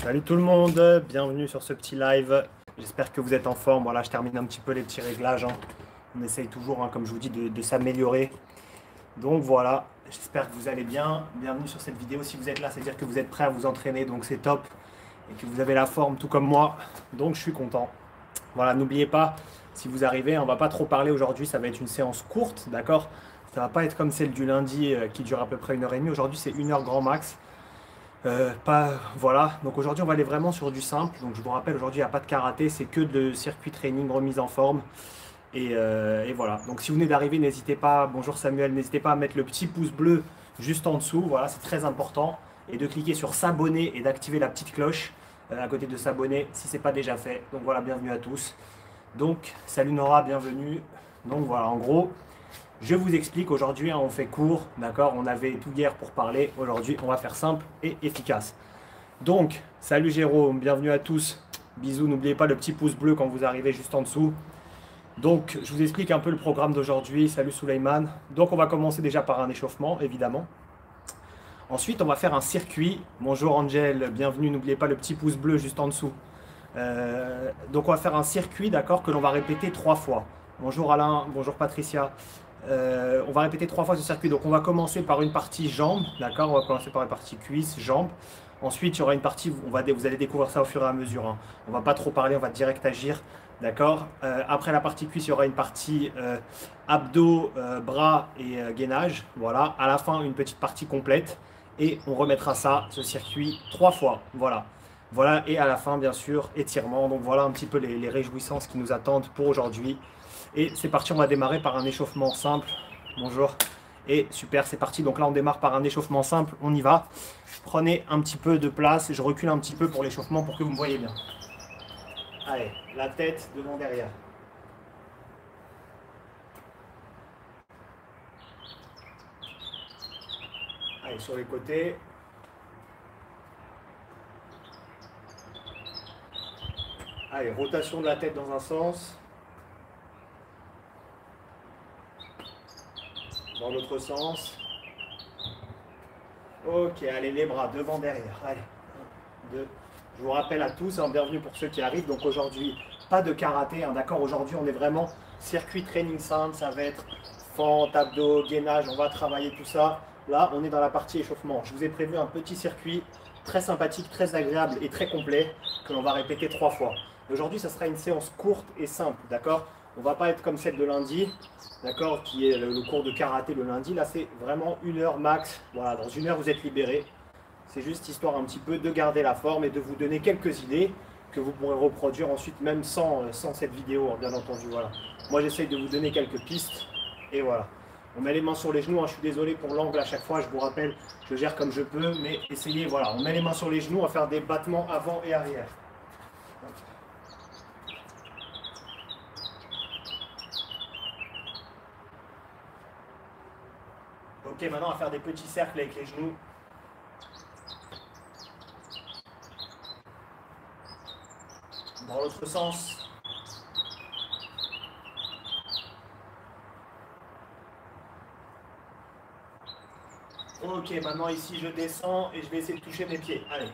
Salut tout le monde, bienvenue sur ce petit live. J'espère que vous êtes en forme. Voilà, je termine un petit peu les petits réglages, hein. On essaye toujours, hein, comme je vous dis, de s'améliorer. Donc voilà, j'espère que vous allez bien. Bienvenue sur cette vidéo. Si vous êtes là, c'est-à-dire que vous êtes prêts à vous entraîner, donc c'est top. Et que vous avez la forme tout comme moi. Donc je suis content. Voilà, n'oubliez pas, si vous arrivez, on va pas trop parler aujourd'hui. Ça va être une séance courte, d'accord? Ça va pas être comme celle du lundi qui dure à peu près 1h30. Aujourd'hui, c'est 1 heure grand max. Voilà, donc aujourd'hui on va aller vraiment sur du simple. Donc je vous rappelle, aujourd'hui il n'y a pas de karaté, c'est que de circuit training, remise en forme. Et voilà, donc si vous venez d'arriver, n'hésitez pas, bonjour Samuel, n'hésitez pas à mettre le petit pouce bleu juste en dessous, voilà, c'est très important. Et de cliquer sur s'abonner et d'activer la petite cloche à côté de s'abonner si ce n'est pas déjà fait. Donc voilà, bienvenue à tous. Donc salut Nora, bienvenue. Donc voilà, en gros, je vous explique, aujourd'hui hein, on fait court, d'accord? On avait tout hier pour parler, aujourd'hui on va faire simple et efficace. Donc, salut Jérôme, bienvenue à tous. Bisous, n'oubliez pas le petit pouce bleu quand vous arrivez juste en dessous. Donc, je vous explique un peu le programme d'aujourd'hui. Salut Souleyman. Donc, on va commencer déjà par un échauffement, évidemment. Ensuite, on va faire un circuit. Bonjour Angel, bienvenue, n'oubliez pas le petit pouce bleu juste en dessous. Donc, on va faire un circuit, d'accord, que l'on va répéter 3 fois. Bonjour Alain, bonjour Patricia. On va répéter 3 fois ce circuit. Donc, on va commencer par une partie jambes, d'accord? On va commencer par une partie cuisse, jambes. Ensuite, il y aura une partie, vous allez découvrir ça au fur et à mesure, hein. On ne va pas trop parler, on va direct agir, d'accord? Après la partie cuisse, il y aura une partie abdos, bras et gainage. Voilà. À la fin, une petite partie complète. Et on remettra ça, ce circuit, 3 fois. Voilà. Voilà. Et à la fin, bien sûr, étirement. Donc voilà un petit peu les réjouissances qui nous attendent pour aujourd'hui. Et c'est parti, on va démarrer par un échauffement simple. Bonjour. Et super, c'est parti. Donc là, on démarre par un échauffement simple. On y va. Prenez un petit peu de place. Je recule un petit peu pour l'échauffement pour que vous me voyez bien. Allez, la tête devant derrière. Allez, sur les côtés. Allez, rotation de la tête dans un sens. Dans l'autre sens. Ok, allez, les bras devant derrière. Allez, 1, 2. Je vous rappelle à tous, hein, bienvenue pour ceux qui arrivent. Donc aujourd'hui, pas de karaté, hein, d'accord? Aujourd'hui, on est vraiment circuit training simple. Ça va être fente, abdos, gainage. On va travailler tout ça. Là, on est dans la partie échauffement. Je vous ai prévu un petit circuit très sympathique, très agréable et très complet que l'on va répéter 3 fois. Aujourd'hui, ça sera une séance courte et simple, d'accord? On ne va pas être comme celle de lundi, d'accord, qui est le cours de karaté le lundi. Là, c'est vraiment 1 heure max. Voilà, dans 1 heure, vous êtes libéré. C'est juste histoire un petit peu de garder la forme et de vous donner quelques idées que vous pourrez reproduire ensuite, même sans cette vidéo, bien entendu. Voilà. Moi, j'essaye de vous donner quelques pistes et voilà. On met les mains sur les genoux, hein. Je suis désolé pour l'angle à chaque fois, je vous rappelle, je gère comme je peux, mais essayez, voilà. On met les mains sur les genoux, on va faire des battements avant et arrière. Ok, maintenant on va faire des petits cercles avec les genoux. Dans l'autre sens. Ok, maintenant ici je descends et je vais essayer de toucher mes pieds. Allez.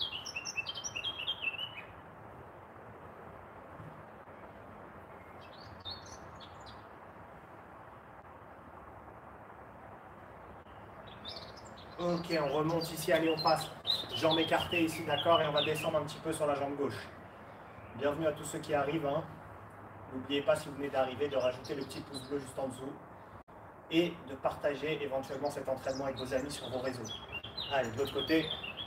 Ok, on remonte ici, allez, on passe. Jambes écartées ici, d'accord, et on va descendre un petit peu sur la jambe gauche. Bienvenue à tous ceux qui arrivent, hein. N'oubliez pas, si vous venez d'arriver, de rajouter le petit pouce bleu juste en dessous et de partager éventuellement cet entraînement avec vos amis sur vos réseaux. Allez, de l'autre côté.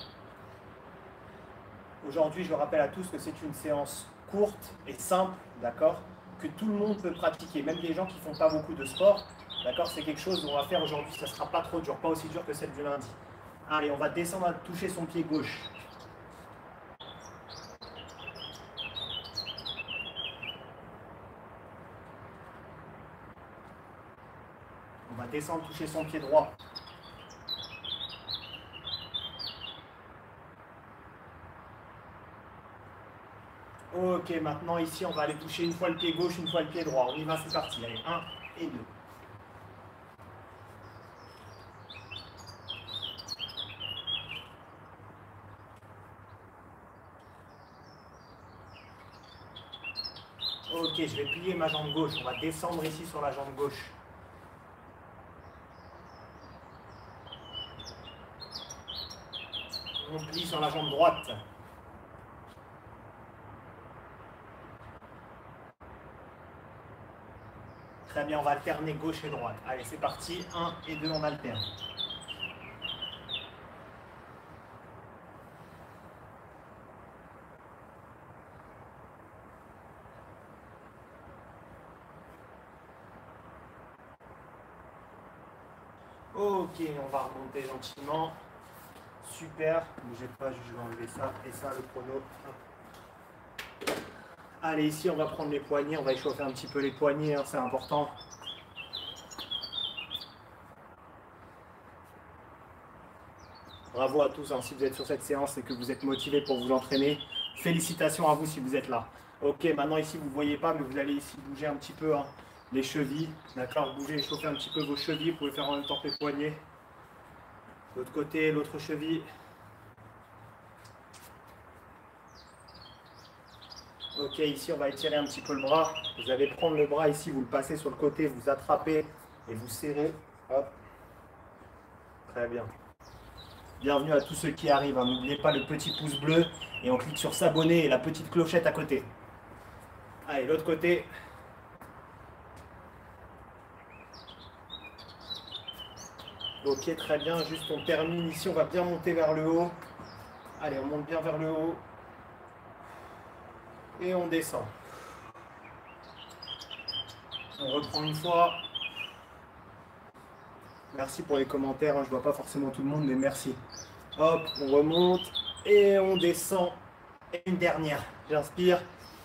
Aujourd'hui, je rappelle à tous que c'est une séance courte et simple, d'accord, que tout le monde peut pratiquer, même les gens qui ne font pas beaucoup de sport, d'accord, c'est quelque chose qu'on va faire aujourd'hui, ça ne sera pas trop dur, pas aussi dur que celle du lundi. Allez, on va descendre à toucher son pied gauche. On va descendre, toucher son pied droit. Ok, maintenant ici, on va aller toucher une fois le pied gauche, une fois le pied droit. On y va, c'est parti. Allez, 1 et 2. Ok, je vais plier ma jambe gauche. On va descendre ici sur la jambe gauche. On plie sur la jambe droite. Très bien, on va alterner gauche et droite. Allez, c'est parti. 1 et 2, on alterne. Ok, on va remonter gentiment. Super. Bougez pas, je vais enlever ça et ça, le chrono. Allez, ici, on va prendre les poignets. On va échauffer un petit peu les poignets, hein, c'est important. Bravo à tous, hein, si vous êtes sur cette séance et que vous êtes motivés pour vous entraîner. Félicitations à vous si vous êtes là. Ok, maintenant ici, vous ne voyez pas, mais vous allez ici bouger un petit peu, hein, les chevilles. D'accord, bougez, échauffer un petit peu vos chevilles. Vous pouvez faire en même temps que les poignets. L'autre côté, l'autre cheville. Ok, ici, on va étirer un petit peu le bras. Vous allez prendre le bras ici, vous le passez sur le côté, vous attrapez et vous serrez. Hop. Très bien. Bienvenue à tous ceux qui arrivent. Hein. N'oubliez pas le petit pouce bleu et on clique sur s'abonner et la petite clochette à côté. Allez, l'autre côté. Ok, très bien. Juste on termine ici. On va bien monter vers le haut. Allez, on monte bien vers le haut. Et on descend. On reprend une fois. Merci pour les commentaires. Hein. Je ne vois pas forcément tout le monde, mais merci. Hop, on remonte et on descend. Et une dernière. J'inspire.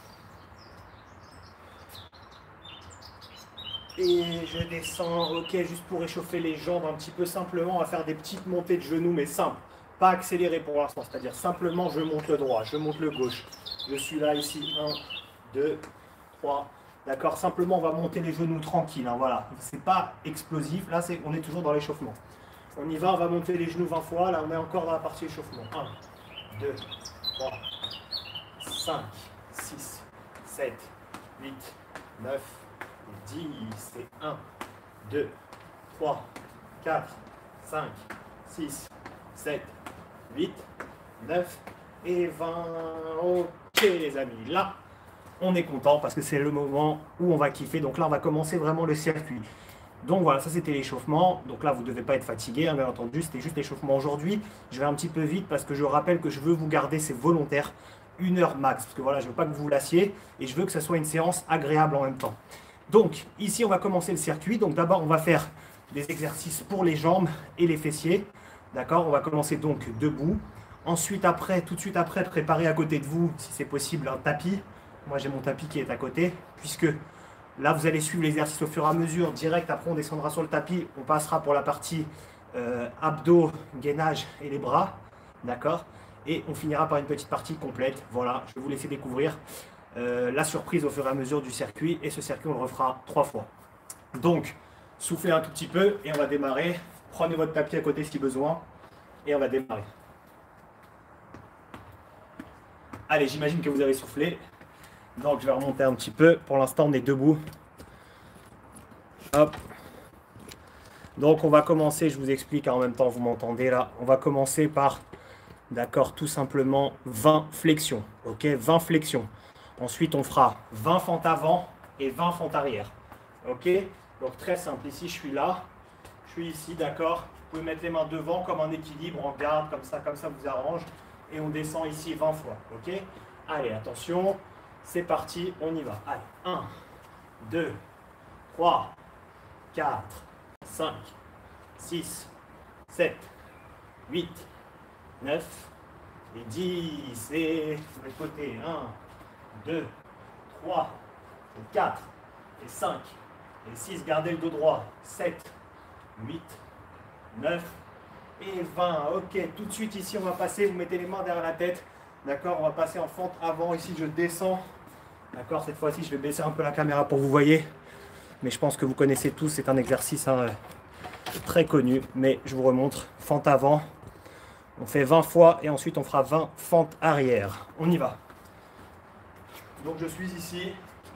Et je descends, ok, juste pour réchauffer les jambes un petit peu simplement, on va faire des petites montées de genoux, mais simples, pas accélérées pour l'instant, c'est-à-dire simplement je monte le droit, je monte le gauche. Je suis là ici, 1, 2, 3, d'accord, simplement on va monter les genoux tranquilles, hein, voilà, c'est pas explosif, là on est toujours dans l'échauffement. On y va, on va monter les genoux 20 fois, là on est encore dans la partie échauffement. 1, 2, 3, 5, 6, 7, 8, 9, 10, c'est 1, 2, 3, 4, 5, 6, 7, 8, 9 et 20. Ok les amis, là, on est content parce que c'est le moment où on va kiffer. Donc là, on va commencer vraiment le circuit. Donc voilà, ça c'était l'échauffement. Donc là, vous ne devez pas être fatigué, hein, bien entendu. C'était juste l'échauffement aujourd'hui. Je vais un petit peu vite parce que je rappelle que je veux vous garder, c'est volontaire, 1 heure max. Parce que voilà, je ne veux pas que vous vous lassiez et je veux que ça soit une séance agréable en même temps. Donc ici, on va commencer le circuit. Donc d'abord, on va faire des exercices pour les jambes et les fessiers. D'accord? On va commencer donc debout. Ensuite, après, tout de suite après, préparez à côté de vous, si c'est possible, un tapis. Moi, j'ai mon tapis qui est à côté, puisque là, vous allez suivre l'exercice au fur et à mesure. Direct, après, on descendra sur le tapis. On passera pour la partie abdos, gainage et les bras. D'accord? Et on finira par une petite partie complète. Voilà, je vais vous laisser découvrir la surprise au fur et à mesure du circuit. Et ce circuit, on le refera 3 fois. Donc, soufflez un tout petit peu et on va démarrer. Prenez votre tapis à côté si besoin. Et on va démarrer. Allez, j'imagine que vous avez soufflé. Donc, je vais remonter un petit peu. Pour l'instant, on est debout. Hop. Donc, on va commencer. Je vous explique en même temps, vous m'entendez là. On va commencer par, d'accord, tout simplement 20 flexions. Ok, 20 flexions. Ensuite, on fera 20 fentes avant et 20 fentes arrière. Ok, donc très simple. Ici, je suis là. Je suis ici, d'accord. Vous pouvez mettre les mains devant comme un équilibre, en garde, comme ça vous arrange. Et on descend ici 20 fois. Ok, allez, attention. C'est parti, on y va. Allez, 1, 2, 3, 4, 5, 6, 7, 8, 9 et 10. Et de l'autre côté, 1, 2, 3, 4, et 5, et 6. Gardez le dos droit. 7, 8, 9 et 20. Ok, tout de suite ici, on va passer. Vous mettez les mains derrière la tête. D'accord, on va passer en fente avant. Ici, je descends. D'accord, cette fois-ci, je vais baisser un peu la caméra pour que vous voyez. Mais je pense que vous connaissez tous. C'est un exercice très connu. Mais je vous remontre. Fente avant. On fait 20 fois et ensuite, on fera 20 fentes arrière. On y va. Donc, je suis ici.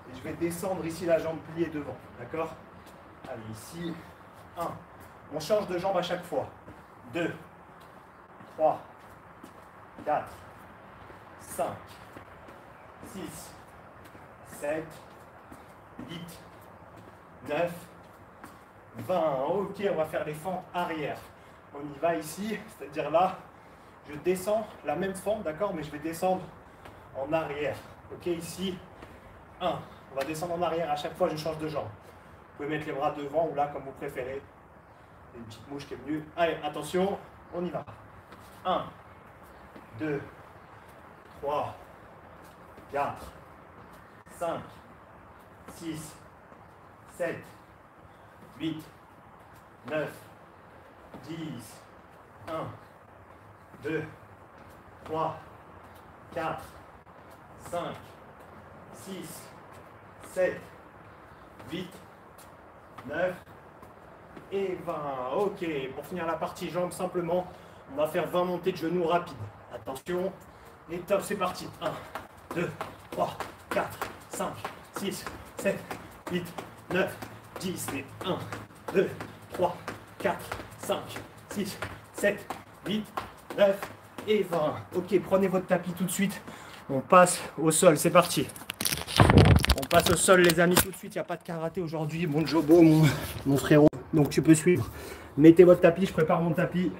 Et je vais descendre ici la jambe pliée devant. D'accord? Allez, ici. 1. On change de jambe à chaque fois. 2, 3, 4, 5, 6, 7, 8, 9, 20. Ok, on va faire les fentes arrière. On y va ici, c'est-à-dire là, je descends la même fente, d'accord, mais je vais descendre en arrière. Ok, ici, 1. On va descendre en arrière à chaque fois, je change de jambe. Vous pouvez mettre les bras devant ou là, comme vous préférez. Une petite mouche qui est venue. Allez, attention, on y va. 1, 2, 3, 4, 5, 6, 7, 8, 9, 10, 1, 2, 3, 4, 5, 6, 7, 8, 9 et 20. Ok, pour finir la partie jambes, simplement, on va faire 20 montées de genoux rapides. Attention, et top, c'est parti. 1, 2, 3, 4, 5, 6, 7, 8, 9, 10. Et 1, 2, 3, 4, 5, 6, 7, 8, 9 et 20. Ok, prenez votre tapis tout de suite. On passe au sol, c'est parti. On passe au sol les amis tout de suite, il n'y a pas de karaté aujourd'hui, mon Jobo, mon frérot, donc tu peux suivre. Mettez votre tapis, je prépare mon tapis.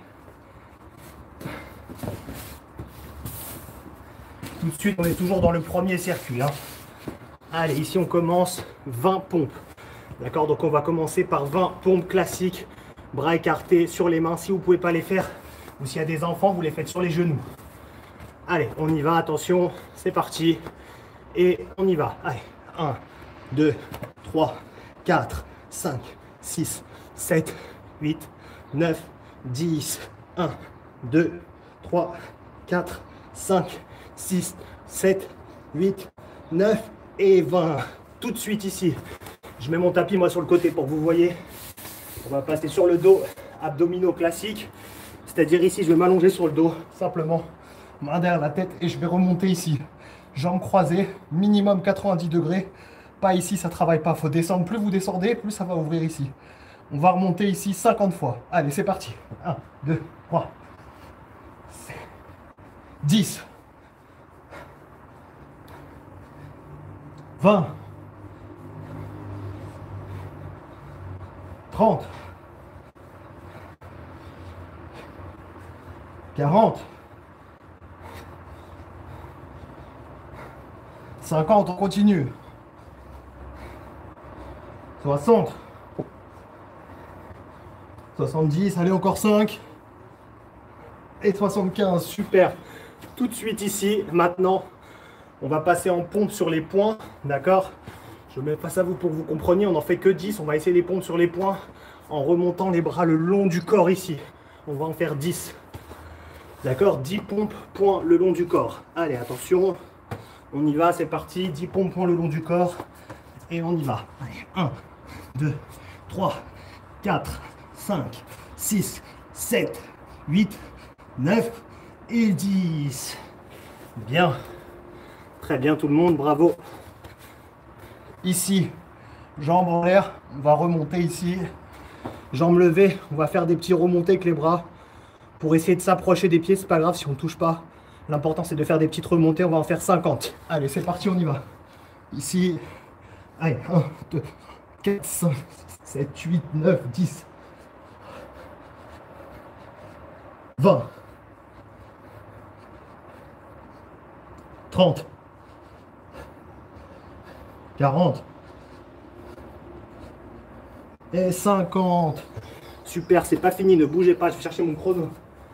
Tout de suite, on est toujours dans le premier circuit. Hein. Allez, ici on commence 20 pompes. D'accord, donc on va commencer par 20 pompes classiques, bras écartés sur les mains. Si vous ne pouvez pas les faire, ou s'il y a des enfants, vous les faites sur les genoux. Allez, on y va, attention, c'est parti. Et on y va, allez. 1, 2, 3, 4, 5, 6, 7, 8, 9, 10. 1, 2, 3, 4, 5, 6, 7, 8, 9 et 20. Tout de suite ici, je mets mon tapis moi sur le côté pour que vous voyez. On va passer sur le dos, abdominaux classiques. C'est-à-dire ici, je vais m'allonger sur le dos, simplement, main derrière la tête et je vais remonter ici. Jambes croisées, minimum 90 degrés. Pas ici, ça ne travaille pas. Il faut descendre. Plus vous descendez, plus ça va ouvrir ici. On va remonter ici 50 fois. Allez, c'est parti. 1, 2, 3, 10, 20, 30, 40, 50, on continue. 60, 70, allez encore 5 et 75, super. Tout de suite ici, maintenant, on va passer en pompe sur les poings, d'accord? Je mets pas ça à vous pour que vous compreniez, on n'en fait que 10, on va essayer les pompes sur les poings en remontant les bras le long du corps ici. On va en faire 10, d'accord? 10 pompes, poings le long du corps. Allez, attention, on y va, c'est parti, 10 pompes, poings le long du corps et on y va. Allez, 1, 2, 3, 4, 5, 6, 7, 8, 9 et 10. Bien. Très bien tout le monde, bravo. Ici, jambes en l'air, on va remonter ici. Jambes levées, on va faire des petits remontés avec les bras pour essayer de s'approcher des pieds. C'est pas grave si on ne touche pas. L'important c'est de faire des petites remontées, on va en faire 50. Allez, c'est parti, on y va. Ici, allez, 1, 2, 4, 5, 7, 8, 9, 10, 20, 30, 40 et 50. Super, c'est pas fini, ne bougez pas, je vais chercher mon chrono.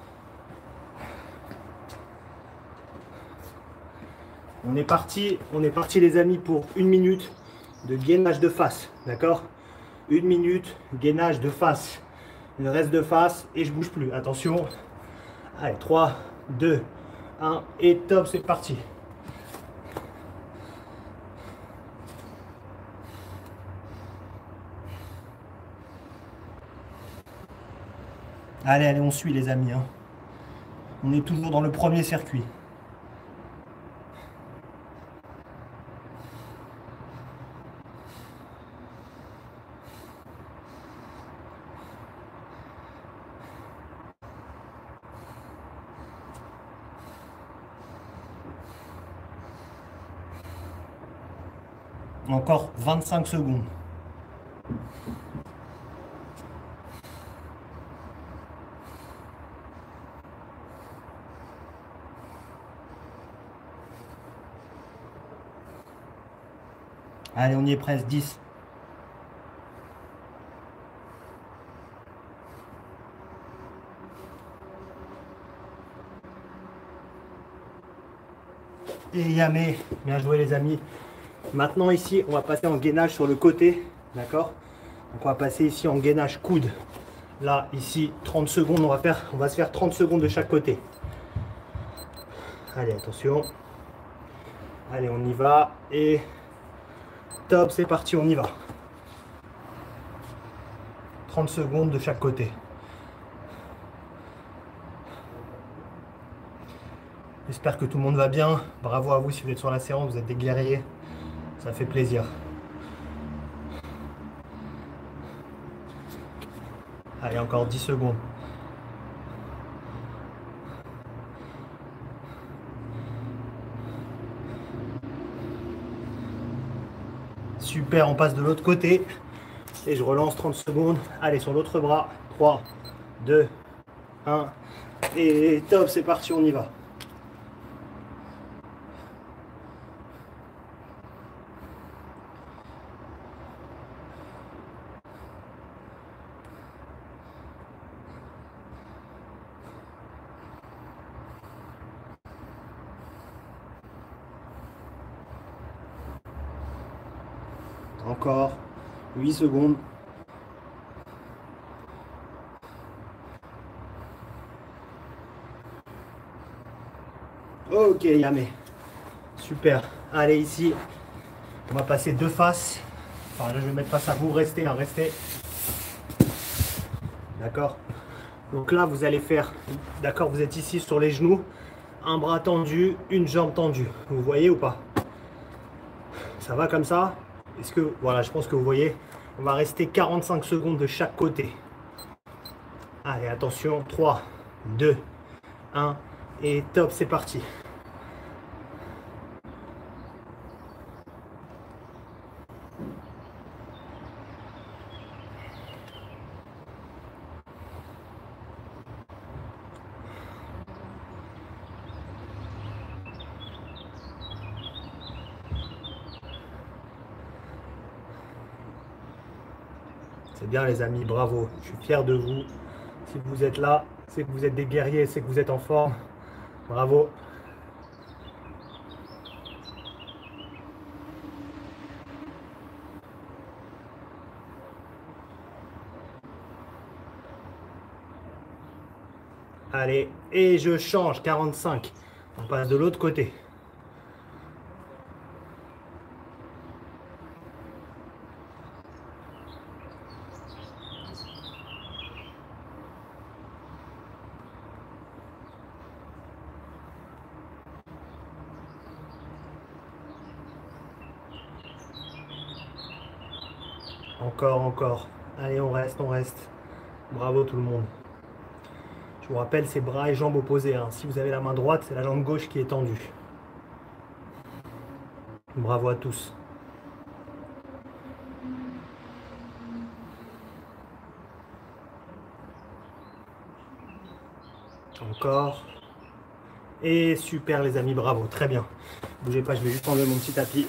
On est parti les amis pour 1 minute de gainage de face, d'accord? 1 minute, gainage de face. Je reste de face et je bouge plus. Attention. Allez, 3, 2, 1 et top, c'est parti. Allez, allez, on suit les amis. Hein. On est toujours dans le premier circuit. Encore 25 secondes. Allez, on y est presque. 10. Et Yamé, bien joué les amis. Maintenant ici, on va passer en gainage sur le côté, d'accord? Donc on va passer ici en gainage coude. Là, ici, 30 secondes, on va se faire 30 secondes de chaque côté. Allez, attention. Allez, on y va. Et top, c'est parti, on y va. 30 secondes de chaque côté. J'espère que tout le monde va bien. Bravo à vous si vous êtes sur la séance, vous êtes des guerriers. Ça fait plaisir. Allez, encore 10 secondes. Super, on passe de l'autre côté. Et je relance 30 secondes. Allez, sur l'autre bras. 3, 2, 1. Et top, c'est parti, on y va. Encore 8 secondes. Ok, Yamé. Super. Allez, ici, on va passer deux faces. Enfin, là, je vais mettre face à vous. Restez, hein, restez. D'accord. Donc là, vous allez faire, d'accord, vous êtes ici sur les genoux. Un bras tendu, une jambe tendue. Vous voyez ou pas? Ça va comme ça? Est-ce que, voilà, je pense que vous voyez. On va rester 45 secondes de chaque côté. Allez, attention. 3, 2, 1. Et top, c'est parti. C'est bien les amis, bravo. Je suis fier de vous. Si vous êtes là, c'est que vous êtes des guerriers, c'est que vous êtes en forme. Bravo. Allez, et je change, 45. On passe de l'autre côté. Encore, encore. Allez, on reste, on reste. Bravo tout le monde. Je vous rappelle, c'est bras et jambes opposés, hein. Si vous avez la main droite, c'est la jambe gauche qui est tendue. Bravo à tous. Encore. Et super les amis, bravo, très bien. Bougez pas, je vais juste enlever mon petit tapis.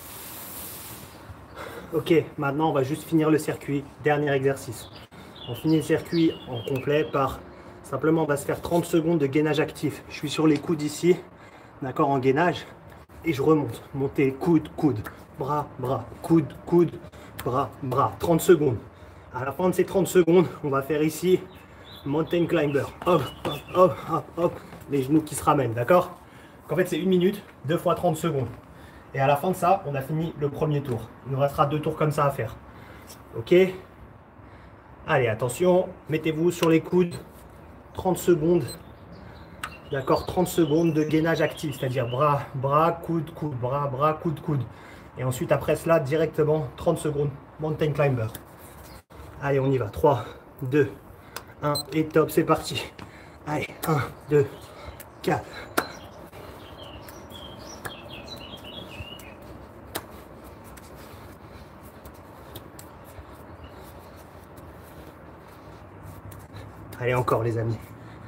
Ok, maintenant on va juste finir le circuit. Dernier exercice. On finit le circuit en complet par... Simplement, on va se faire 30 secondes de gainage actif. Je suis sur les coudes ici, d'accord, en gainage. Et je remonte. Montez, coude, coude, bras, bras, coude, coude, bras, bras. 30 secondes. À la fin de ces 30 secondes, on va faire ici mountain climber. Hop, hop, hop, hop, hop. Les genoux qui se ramènent, d'accord? En fait, c'est 1 minute, 2 fois 30 secondes. Et à la fin de ça, on a fini le premier tour. Il nous restera 2 tours comme ça à faire. Ok? Allez, attention, mettez-vous sur les coudes. 30 secondes. D'accord, 30 secondes de gainage actif, c'est-à-dire bras, bras, coude, coude, bras, bras, coude, coude. Et ensuite, après cela, directement 30 secondes, mountain climber. Allez, on y va. 3, 2, 1, et top, c'est parti. Allez, 1, 2, 4. Allez, encore les amis.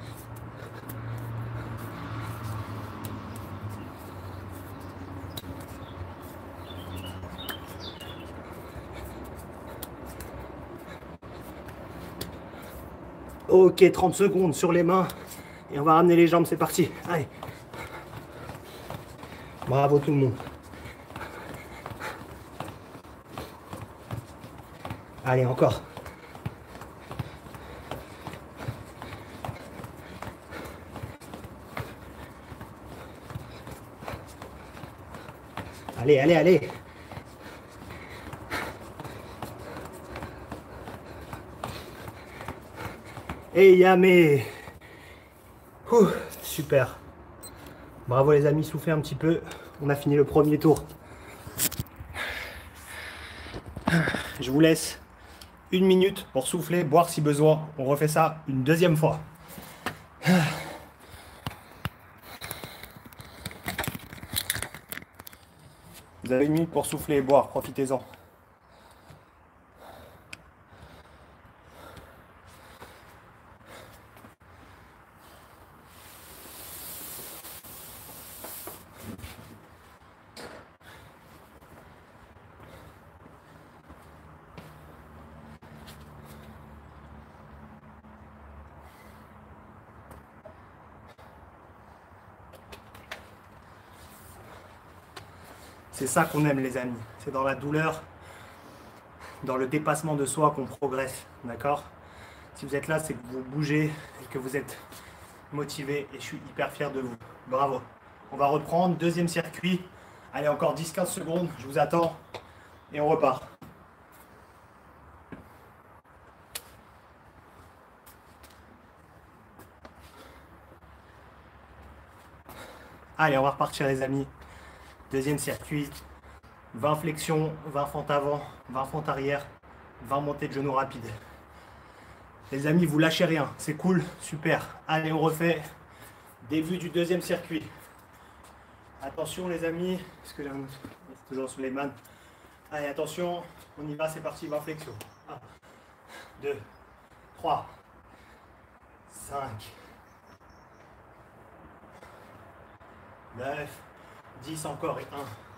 Ok, 30 secondes sur les mains. Et on va ramener les jambes, c'est parti. Allez. Bravo tout le monde. Allez, encore. Allez, allez, allez. Et Yamé. Super. Bravo les amis, soufflez un petit peu. On a fini le premier tour. Je vous laisse 1 minute pour souffler, boire si besoin. On refait ça une deuxième fois. Vous avez 1 minute pour souffler et boire, profitez-en. C'est ça qu'on aime les amis, c'est dans la douleur, dans le dépassement de soi qu'on progresse, d'accord? Si vous êtes là, c'est que vous bougez et que vous êtes motivé et je suis hyper fier de vous. Bravo. On va reprendre, deuxième circuit. Allez, encore 10-15 secondes, je vous attends et on repart. Allez, on va repartir les amis. Deuxième circuit. 20 flexions, 20 fentes avant, 20 fentes arrière, 20 montées de genoux rapides. Les amis, vous lâchez rien, c'est cool, super. Allez, on refait. Début du deuxième circuit. Attention les amis, parce que j'ai toujours Suleiman. Allez, attention, on y va, c'est parti, 20 flexions. 1, 2, 3, 5, 9, 10 encore et 1.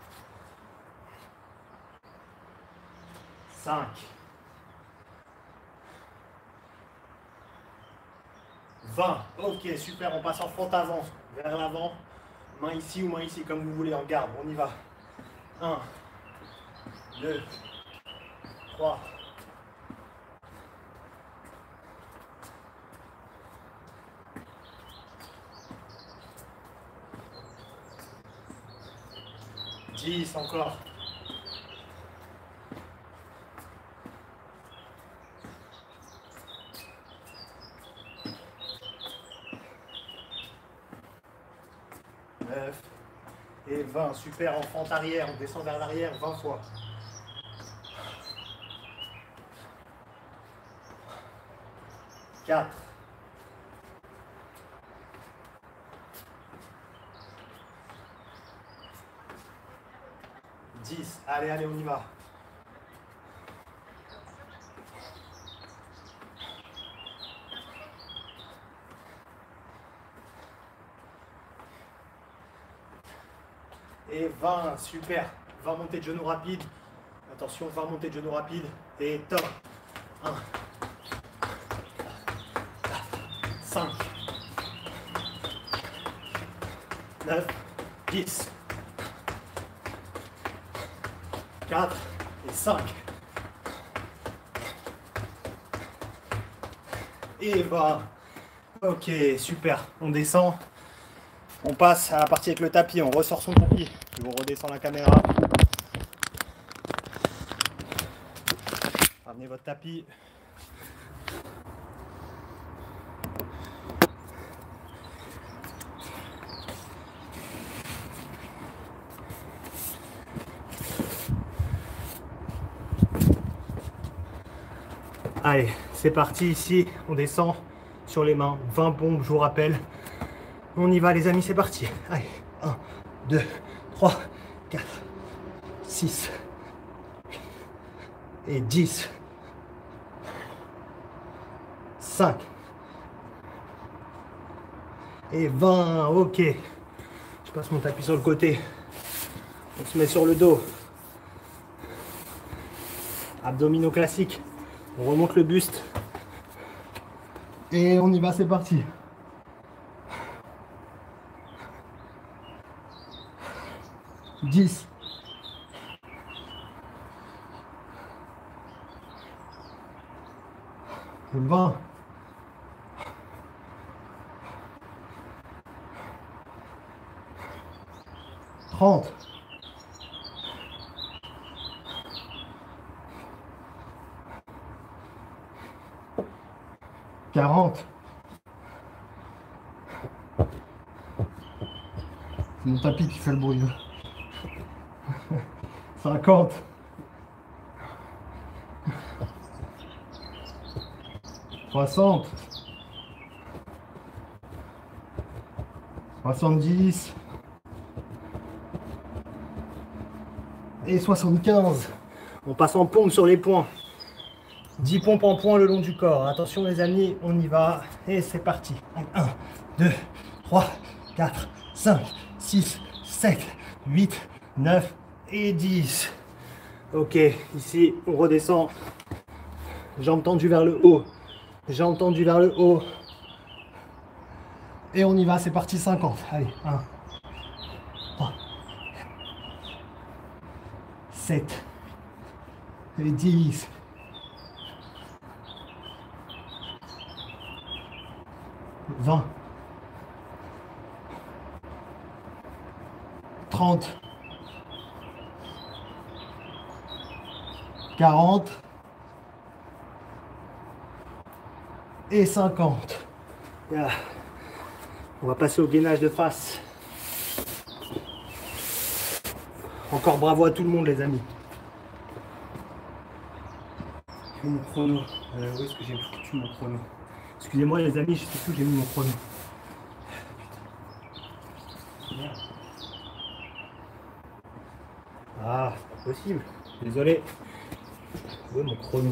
5, 20. Ok, super, on passe en front avant, vers l'avant. Main ici ou main ici, comme vous voulez, en garde. On y va. 1, 2, 3. 10 encore. 9 et 20. Super, en fente arrière, on descend vers l'arrière 20 fois. 4. 10. Allez, allez, on y va. Et 20, super. 20 montées de genoux rapides. Attention, 20 montées de genoux rapides. Et top. 1, 5, 9, 10, 4 et 5. Et 20. Ok, super. On descend. On passe à la partie avec le tapis. On ressort son tapis. Je vous redescends la caméra. Ramenez votre tapis. Allez, c'est parti ici. On descend sur les mains. 20 pompes, je vous rappelle. On y va les amis, c'est parti. Allez, 1, 2, 3, 4, 6 et 10. 5, Et 20, ok. Je passe mon tapis sur le côté. On se met sur le dos. Abdominaux classiques. On remonte le buste. Et on y va, c'est parti. 10. 20. 30. 40. C'est mon tapis qui fait le bruit. 50. 60. 70. Et 75. On passe en pompe sur les points. 10 pompes en points le long du corps. Attention les amis, on y va. Et c'est parti. 1, 2, 3, 4, 5, 6, 7, 8, 9 et 10. Ok, ici on redescend. Jambes tendues vers le haut. Jambes tendues vers le haut. Et on y va, c'est parti 50. Allez, 1, 3, 7 et 10. 20. 30. 40. Et 50. Voilà. On va passer au gainage de face. Encore bravo à tout le monde les amis. Mon chrono. Où est-ce que j'ai foutu mon chrono? Excusez-moi les amis, je sais plus où j'ai mis mon chrono. Merde. Ah, c'est pas possible. Désolé. Où est mon chrono?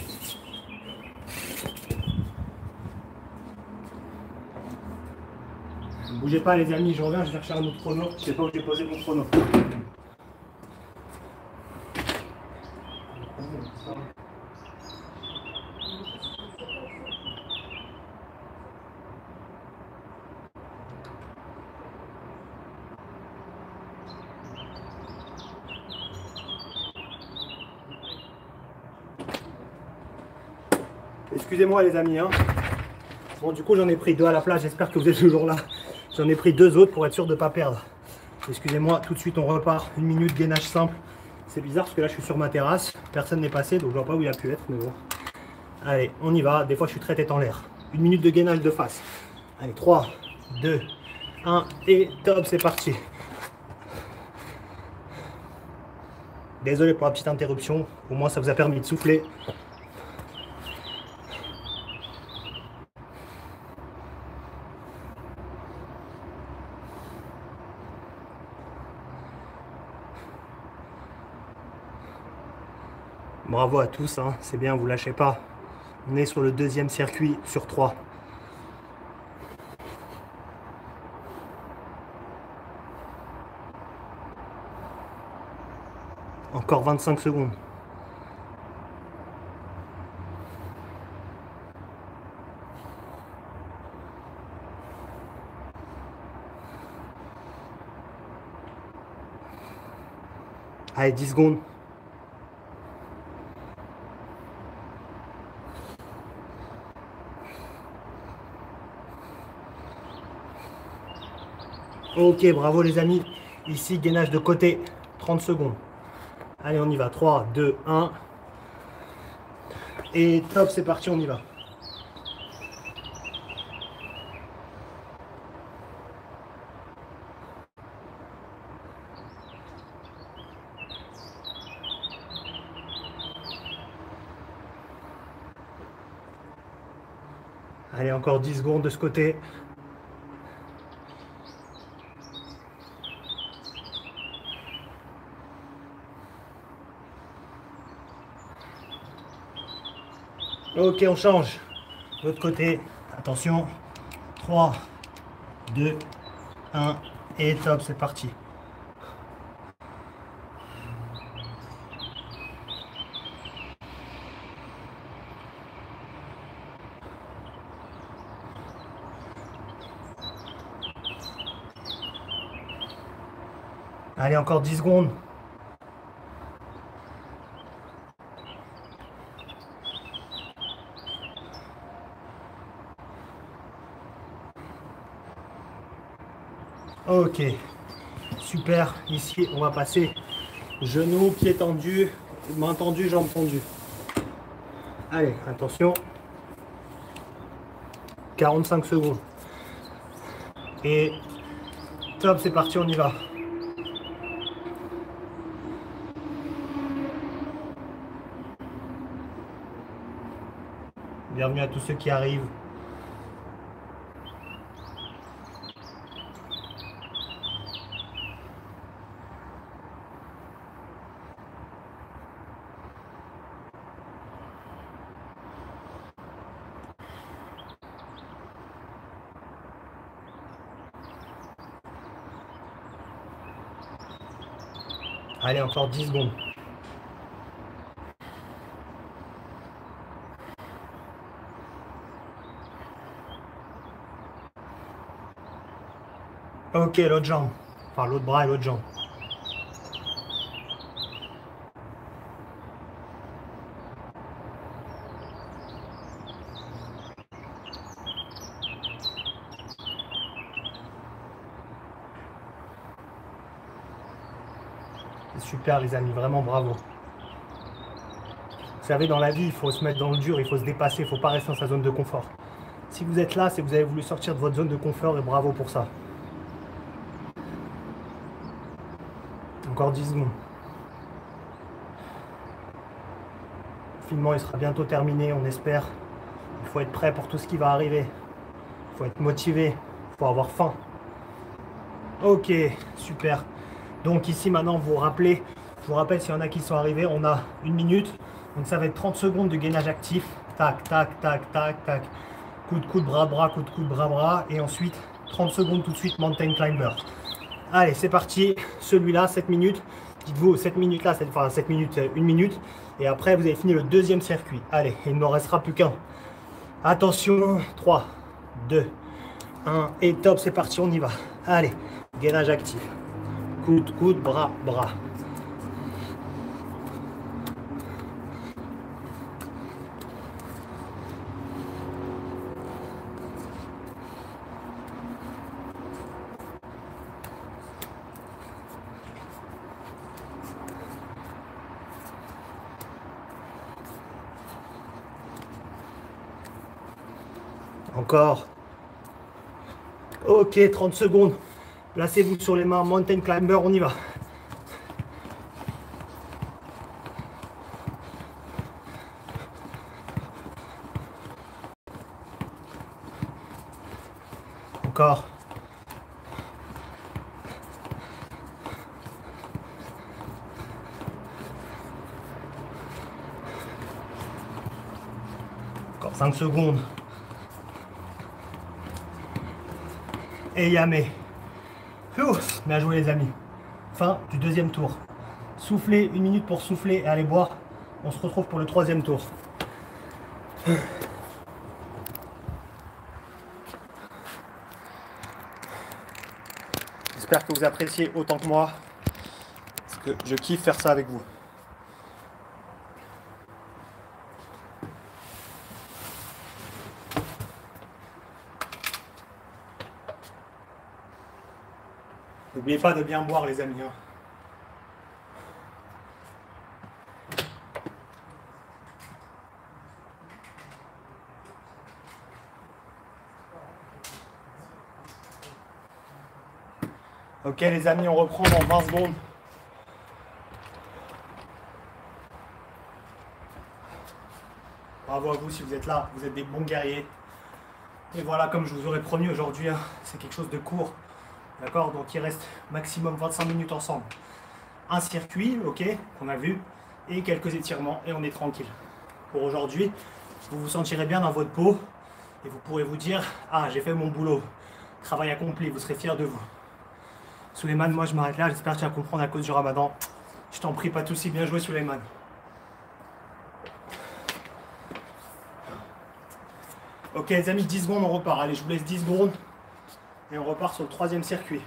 Ne bougez pas les amis, je reviens, je vais chercher un autre chrono. Je sais pas où j'ai posé mon chrono. Excusez-moi les amis. Hein. Bon du coup j'en ai pris 2 à la place, j'espère que vous êtes toujours là. J'en ai pris 2 autres pour être sûr de ne pas perdre. Excusez-moi, tout de suite on repart. 1 minute gainage simple. C'est bizarre parce que là je suis sur ma terrasse. Personne n'est passé donc je vois pas où il a pu être. Mais bon. Allez, on y va. Des fois je suis très tête en l'air. 1 minute de gainage de face. Allez, 3, 2, 1 et top, c'est parti. Désolé pour la petite interruption. Au moins ça vous a permis de souffler. Bravo à tous, hein. C'est bien, vous lâchez pas. On est sur le 2e circuit sur 3. Encore 25 secondes. Allez, 10 secondes. Ok, bravo les amis. Ici, gainage de côté, 30 secondes. Allez, on y va. 3, 2, 1. Et top, c'est parti, on y va. Allez, encore 10 secondes de ce côté. Ok, on change. L'autre côté. Attention. 3, 2, 1 et top, c'est parti. Allez, encore 10 secondes. Ok, super. Ici, on va passer genoux, pieds tendus, mains tendues, jambes tendues. Allez, attention. 45 secondes. Et top, c'est parti, on y va. Bienvenue à tous ceux qui arrivent. Allez, encore 10 secondes. Ok, l'autre jambe. Enfin, l'autre bras et l'autre jambe. Super les amis, vraiment bravo. Vous savez, dans la vie, il faut se mettre dans le dur, il faut se dépasser, il ne faut pas rester dans sa zone de confort. Si vous êtes là, c'est que vous avez voulu sortir de votre zone de confort et bravo pour ça. Encore 10 secondes. Le confinement, il sera bientôt terminé, on espère. Il faut être prêt pour tout ce qui va arriver. Il faut être motivé, il faut avoir faim. Ok, super. Donc ici maintenant, vous vous rappelez, je vous rappelle s'il y en a qui sont arrivés, on a 1 minute. Donc ça va être 30 secondes de gainage actif. Tac, tac, tac, tac, tac. Coup de coude, bras, bras, coup de coude, bras, bras. Et ensuite, 30 secondes tout de suite, mountain climber. Allez, c'est parti. Celui-là, 7 minutes. Dites-vous, 7 minutes là, enfin 7 minutes, 1 minute. Et après, vous avez fini le deuxième circuit. Allez, il n'en restera plus qu'un. Attention, 3, 2, 1. Et top, c'est parti, on y va. Allez, gainage actif. Coude, coude, bras, bras. Encore. Ok, 30 secondes. Placez-vous sur les mains, mountain climber, on y va. Encore. Encore 5 secondes. Et Yamé. Bien joué les amis. Fin du deuxième tour. Soufflez, 1 minute pour souffler et aller boire. On se retrouve pour le troisième tour. J'espère que vous appréciez autant que moi. Parce que je kiffe faire ça avec vous. N'oubliez pas de bien boire les amis. Ok les amis, on reprend dans 20 secondes. Bravo à vous si vous êtes là, vous êtes des bons guerriers. Et voilà, comme je vous aurais promis aujourd'hui, c'est quelque chose de court. D'accord? Donc il reste maximum 25 minutes ensemble. Un circuit, ok, qu'on a vu, et quelques étirements, et on est tranquille. Pour aujourd'hui, vous vous sentirez bien dans votre peau, et vous pourrez vous dire, ah j'ai fait mon boulot. Travail accompli, vous serez fiers de vous. Souleymane, moi je m'arrête là, j'espère que tu vas comprendre à cause du ramadan. Je t'en prie, pas de soucis, bien joué Souleymane. Ok les amis, 10 secondes, on repart. Allez, je vous laisse 10 secondes et on repart sur le troisième circuit.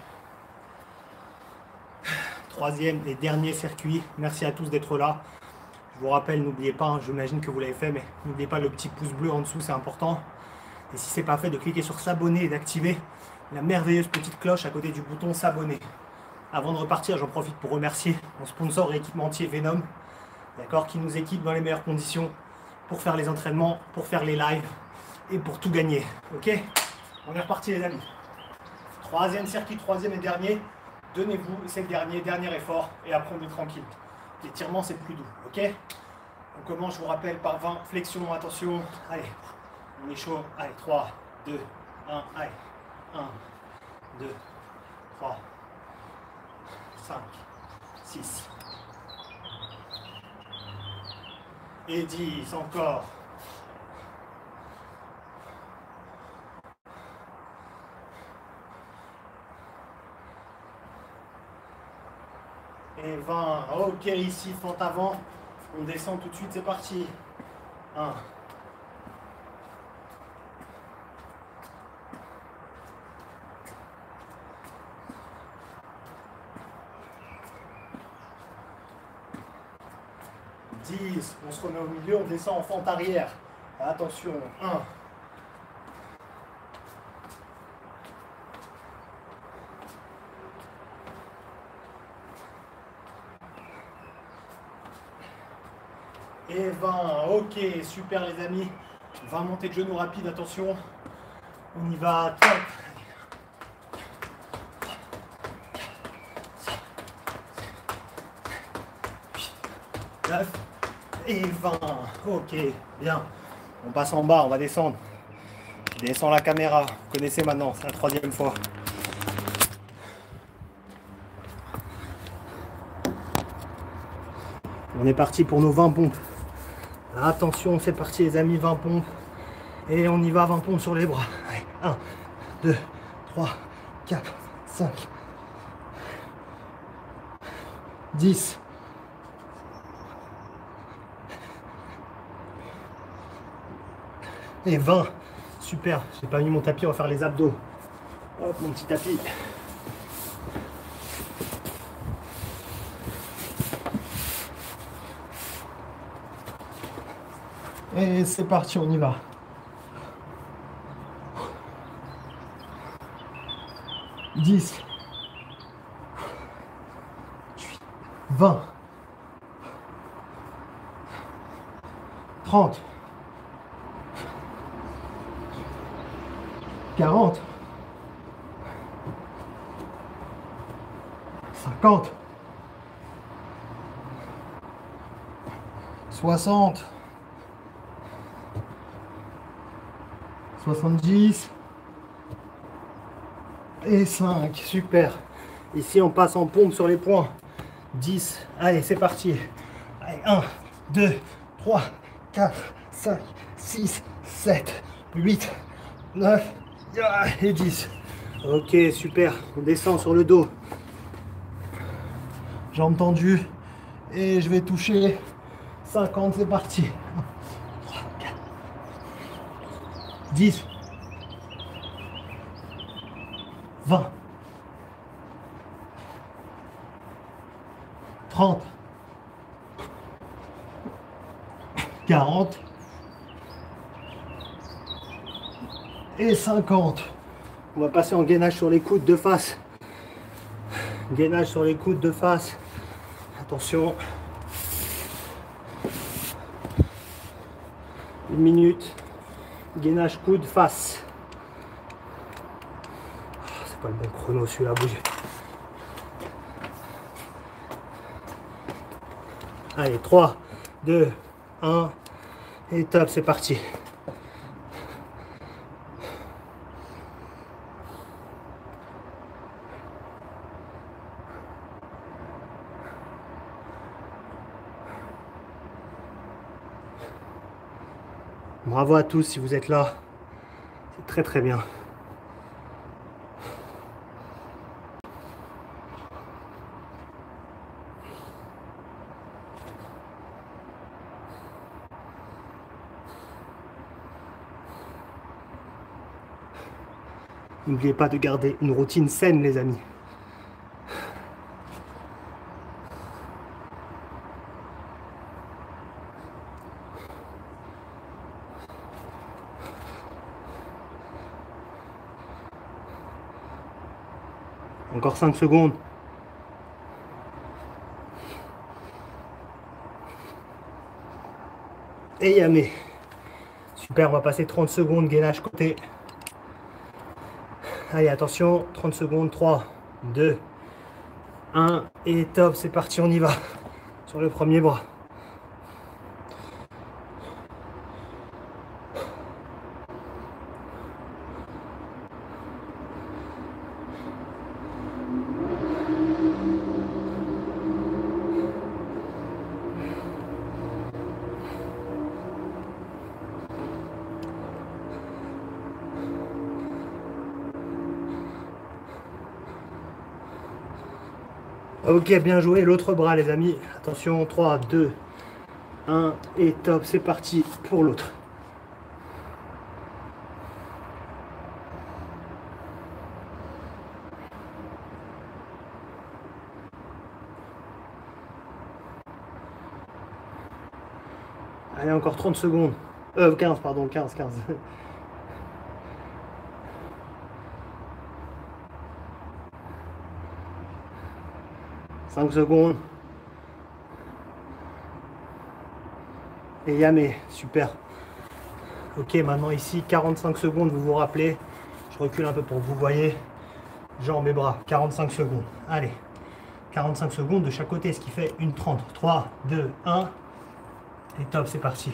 Troisième et dernier circuit. Merci à tous d'être là. Je vous rappelle, n'oubliez pas, hein, j'imagine que vous l'avez fait, mais n'oubliez pas le petit pouce bleu en dessous, c'est important. Et si ce n'est pas fait, de cliquer sur s'abonner et d'activer la merveilleuse petite cloche à côté du bouton s'abonner. Avant de repartir, j'en profite pour remercier mon sponsor et équipementier Venom, d'accord, qui nous équipe dans les meilleures conditions pour faire les entraînements, pour faire les lives et pour tout gagner. Ok, on est reparti les amis. Troisième circuit, troisième et dernier. Donnez-vous, c'est le dernier effort et après on est tranquille. L'étirement c'est plus doux, ok. On commence, je vous rappelle, par 20 flexions, attention. Allez, on est chaud. Allez, 3, 2, 1, allez. 1, 2, 3, 5, 6. Et 10, encore. Et 20. Ok, ici, fente avant. On descend tout de suite, c'est parti. 1. 10, on se remet au milieu, on descend en fente arrière. Attention, 1. Et 20, ok, super les amis. 20 montées de genoux rapides, attention. On y va, top. 9 et 20. Ok, bien. On passe en bas, on va descendre. Je descends la caméra. Vous connaissez maintenant, c'est la troisième fois. On est parti pour nos 20 pompes. Attention, c'est parti les amis, 20 pompes. Et on y va, 20 pompes sur les bras. Allez, 1, 2, 3, 4, 5, 10. Et 20. Super, j'ai pas mis mon tapis, on va faire les abdos. Hop, mon petit tapis. Et c'est parti, on y va. 10, 20, 30, 40, 50, 60, 70 et 5. Super. Ici, on passe en pompe sur les points. 10. Allez, c'est parti. Allez, 1, 2, 3, 4, 5, 6, 7, 8, 9 et 10. Ok, super. On descend sur le dos. Jambes tendues. Et je vais toucher 50. C'est parti. 3, 4, 10, 20, 30, 40 et 50. On va passer en gainage sur les coudes de face. Gainage sur les coudes de face. Attention. 1 minute. Gainage coude face. C'est pas le bon chrono celui-là, bouger. Allez, 3, 2, 1 et top, c'est parti. Bravo à tous si vous êtes là. C'est très très bien. N'oubliez pas de garder une routine saine, les amis. Encore 5 secondes. Et yamé. Super, on va passer 30 secondes, gainage côté. Allez, attention, 30 secondes, 3, 2, 1, et top, c'est parti, on y va. Sur le premier bras. Ok, bien joué. L'autre bras, les amis. Attention, 3, 2, 1, et top, c'est parti pour l'autre. Allez, encore 30 secondes. 15, pardon, 15. 5 secondes. Et yamé, super. Ok, maintenant ici, 45 secondes, vous vous rappelez. Je recule un peu pour que vous voyez. Jambes et bras, 45 secondes. Allez, 45 secondes de chaque côté, ce qui fait une 30. 3, 2, 1. Et top, c'est parti.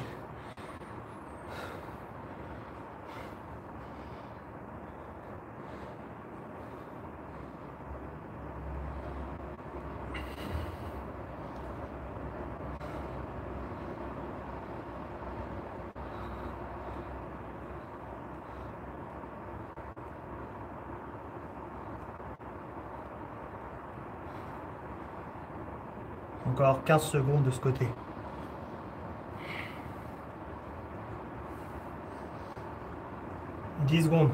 Encore 15 secondes de ce côté. « 10 secondes.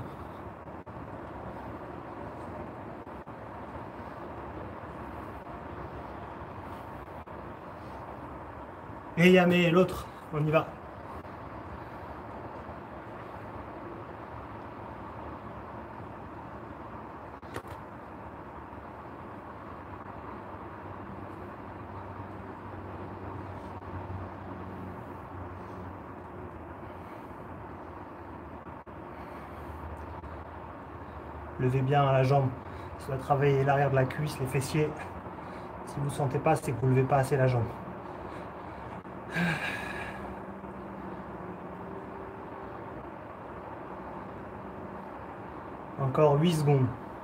Et yamé, l'autre, on y va. Levez bien la jambe. Ça va travailler l'arrière de la cuisse, les fessiers. Si vous ne sentez pas, c'est que vous ne levez pas assez la jambe. Encore 8 secondes.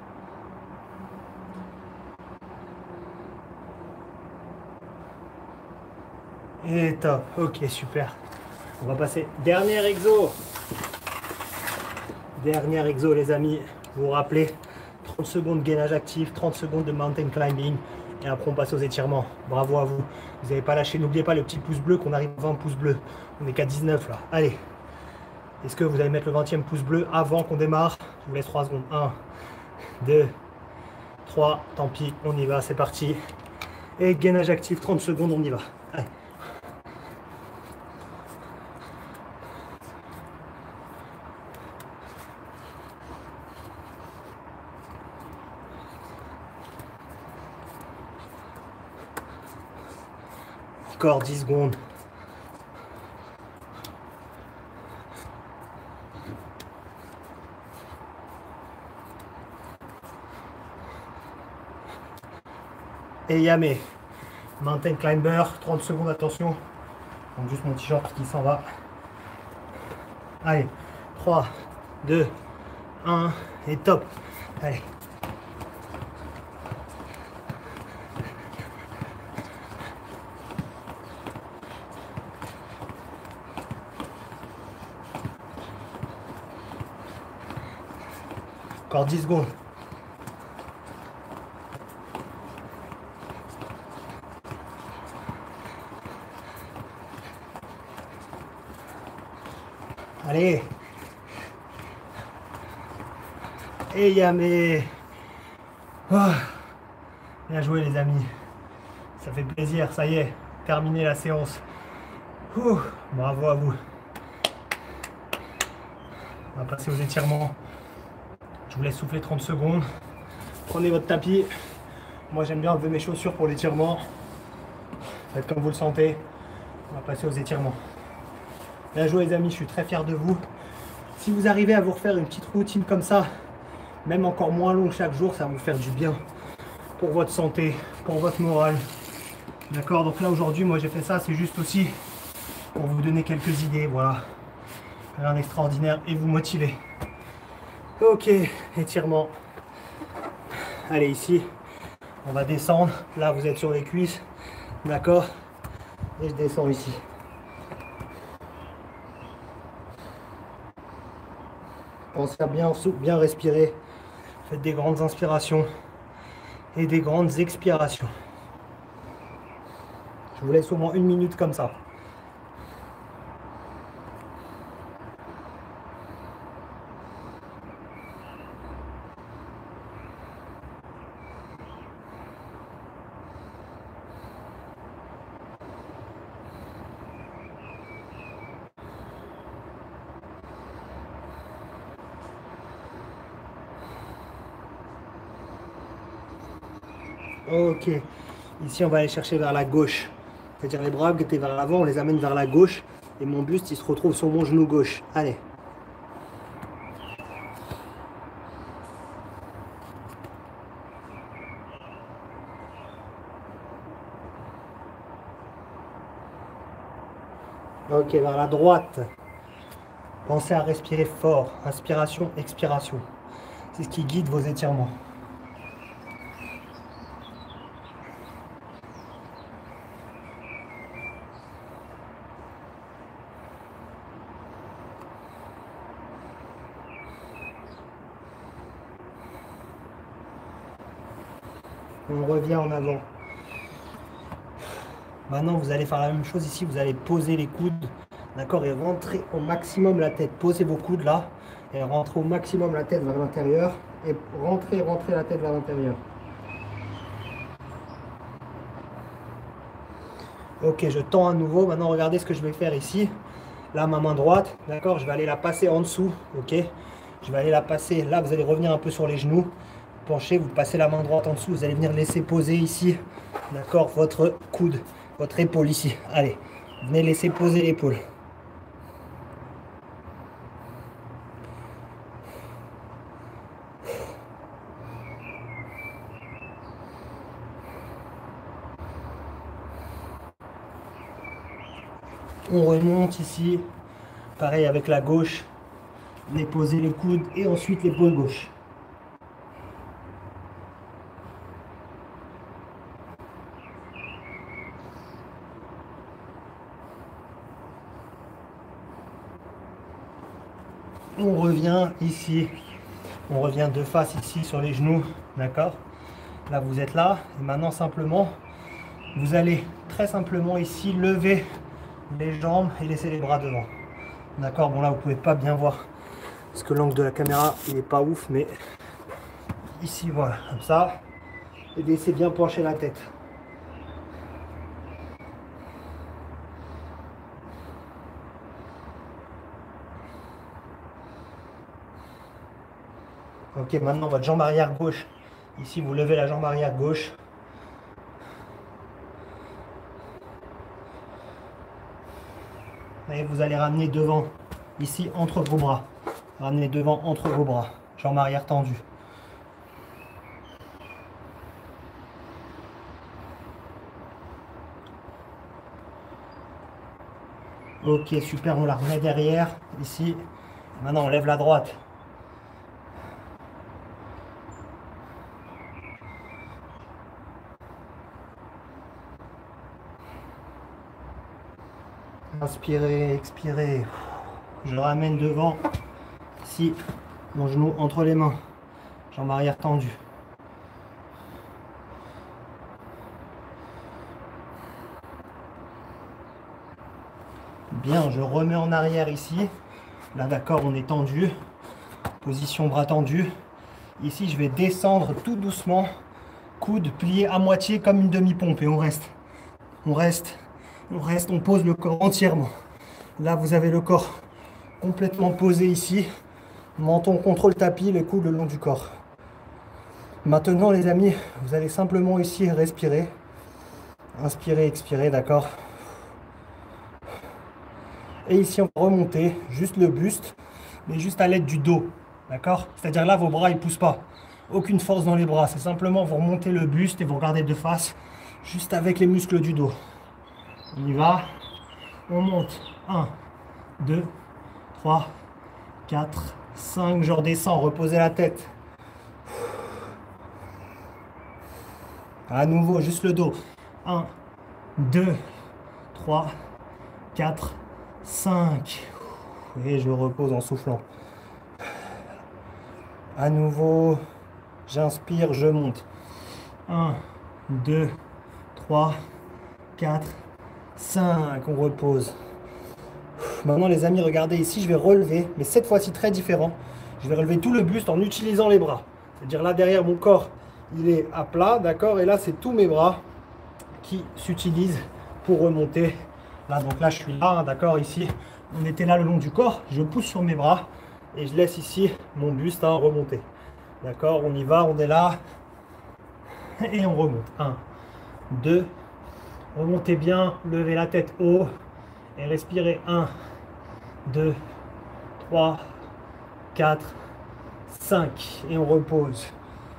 Et top. Ok, super. On va passer. Dernier exo. Dernier exo, les amis. Vous vous rappelez, 30 secondes de gainage actif, 30 secondes de mountain climbing. Et après, on passe aux étirements. Bravo à vous. Vous n'avez pas lâché. N'oubliez pas le petit pouce bleu qu'on arrive à 20 pouces bleus. On est qu'à 19 là. Allez. Est-ce que vous allez mettre le 20e pouce bleu avant qu'on démarre? Je vous laisse 3 secondes. 1, 2, 3. Tant pis, on y va. C'est parti. Et gainage actif, 30 secondes, on y va. Allez. Encore 10 secondes. Et yamé. Mountain climber, 30 secondes, attention. Donc juste mon t-shirt qui s'en va. Allez, 3, 2, 1, et top. Allez. Encore 10 secondes. Allez. Et Yamé. Oh, bien joué les amis. Ça fait plaisir, ça y est, terminé la séance. Ouh, bravo à vous. On va passer aux étirements. Je vous laisse souffler 30 secondes. Prenez votre tapis. Moi j'aime bien enlever mes chaussures pour l'étirement. Faites comme vous le sentez. On va passer aux étirements. Bien joué les amis, je suis très fier de vous. Si vous arrivez à vous refaire une petite routine comme ça, même encore moins longue chaque jour, ça va vous faire du bien pour votre santé, pour votre morale. D'accord, donc là aujourd'hui, moi j'ai fait ça, c'est juste aussi pour vous donner quelques idées, voilà. Rien d'extraordinaire et vous motiver. Ok, étirement. Allez, ici, on va descendre. Là, vous êtes sur les cuisses, d'accord? Et je descends ici. Pensez à bien respirer. Faites des grandes inspirations et des grandes expirations. Je vous laisse au moins 1 minute comme ça. Ok, ici on va aller chercher vers la gauche. C'est-à-dire les bras qui étaient vers l'avant, on les amène vers la gauche. Et mon buste, il se retrouve sur mon genou gauche. Allez. Ok, vers la droite. Pensez à respirer fort. Inspiration, expiration. C'est ce qui guide vos étirements. On revient en avant. Maintenant, vous allez faire la même chose ici. Vous allez poser les coudes. D'accord? Et rentrer au maximum la tête. Posez vos coudes là. Et rentrez au maximum la tête vers l'intérieur. Et rentrez la tête vers l'intérieur. Ok, je tends à nouveau. Maintenant, regardez ce que je vais faire ici. Là, ma main droite. D'accord? Je vais aller la passer en dessous. Ok? Je vais aller la passer. Là, vous allez revenir un peu sur les genoux. Penchez, vous passez la main droite en dessous. Vous allez venir laisser poser ici. D'accord? Votre coude. Votre épaule ici. Allez. Venez laisser poser l'épaule. On remonte ici. Pareil avec la gauche. Venez poser les coudes et ensuite l'épaule gauche. On revient ici. On revient de face ici sur les genoux. D'accord? Là, vous êtes là. Et maintenant, simplement, vous allez très simplement ici lever les jambes et laisser les bras devant. D'accord? Bon, là, vous pouvez pas bien voir parce que l'angle de la caméra, il n'est pas ouf, mais ici, voilà, comme ça. Et laissez bien pencher la tête. Ok, maintenant, votre jambe arrière gauche. Ici, vous levez la jambe arrière gauche. Et vous allez ramener devant, ici, entre vos bras. Ramenez devant, entre vos bras. Jambe arrière tendue. Ok, super, on la remet derrière, ici. Maintenant, on lève la droite. Inspirez, expirez. Je ramène devant, ici, mon genou entre les mains. Jambe arrière tendue. Bien, je remets en arrière ici. Là, d'accord, on est tendu. Position bras tendu. Ici, je vais descendre tout doucement, coude plié à moitié comme une demi-pompe et on reste. On reste, on reste, on pose le corps entièrement. Là, vous avez le corps complètement posé ici, menton contre le tapis, les coudes le long du corps. Maintenant, les amis, vous allez simplement ici respirer. Inspirez, expirez, d'accord? Et ici, on va remonter juste le buste, mais juste à l'aide du dos, d'accord? C'est-à-dire là, vos bras, ils ne poussent pas. Aucune force dans les bras. C'est simplement vous remontez le buste et vous regardez de face, juste avec les muscles du dos. On y va. On monte. 1, 2, 3, 4, 5. Je redescends. Reposez la tête. À nouveau, juste le dos. 1, 2, 3, 4, 5. Et je repose en soufflant. À nouveau, j'inspire, je monte. 1, 2, 3, 4, 5. On repose. Maintenant, les amis, regardez ici, je vais relever, mais cette fois-ci très différent. Je vais relever tout le buste en utilisant les bras. C'est-à-dire là, derrière mon corps, il est à plat, d'accord? Et là, c'est tous mes bras qui s'utilisent pour remonter. Là, donc là, je suis là, d'accord? Ici, on était là le long du corps. Je pousse sur mes bras et je laisse ici mon buste remonter. D'accord? On y va, on est là. Et on remonte. 1, 2. Remontez bien, levez la tête haut. Et respirez. 1, 2, 3, 4, 5. Et on repose.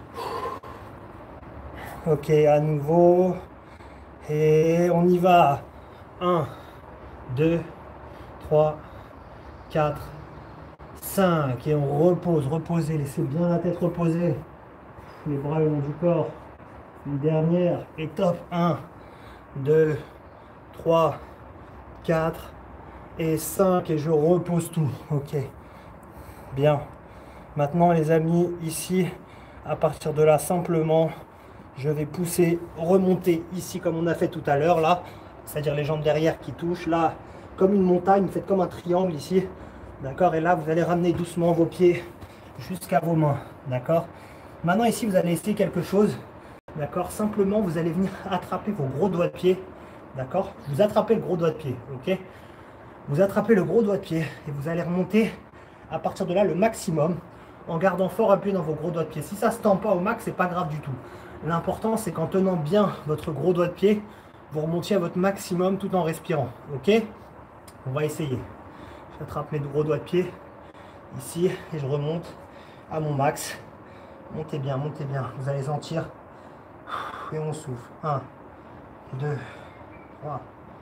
Ok, à nouveau. Et on y va. 1, 2, 3, 4, 5. Et on repose. Reposez. Laissez bien la tête reposer. Les bras le long du corps. Une dernière. Et top. 1, 2, 3, 4 et 5. Et je repose tout. Ok. Bien. Maintenant, les amis, ici, à partir de là, simplement, je vais pousser, remonter ici comme on a fait tout à l'heure, là. C'est-à-dire les jambes derrière qui touchent, là, comme une montagne. Faites comme un triangle ici. D'accord? Et là, vous allez ramener doucement vos pieds jusqu'à vos mains. D'accord? Maintenant, ici, vous allez essayer quelque chose. D'accord? Simplement, vous allez venir attraper vos gros doigts de pied. D'accord? Vous attrapez le gros doigt de pied. Ok? Vous attrapez le gros doigt de pied et vous allez remonter à partir de là le maximum en gardant fort appuyé dans vos gros doigts de pied. Si ça ne se tend pas au max, c'est pas grave du tout. L'important, c'est qu'en tenant bien votre gros doigt de pied, vous remontiez à votre maximum tout en respirant. Ok? On va essayer. J'attrape mes gros doigts de pied ici et je remonte à mon max. Montez bien, montez bien. Vous allez sentir. Et on souffle. 1, 2, 3.